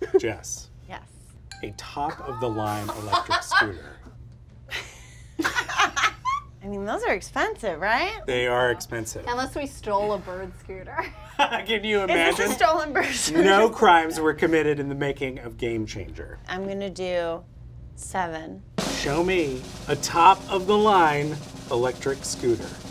Jess, Yes. a top-of-the-line electric scooter. I mean, those are expensive, right? They are expensive. Unless we stole a bird scooter. Can you Is this imagine? a stolen bird scooter? No crimes were committed in the making of Game Changer. I'm gonna do 7. Show me a top-of-the-line electric scooter.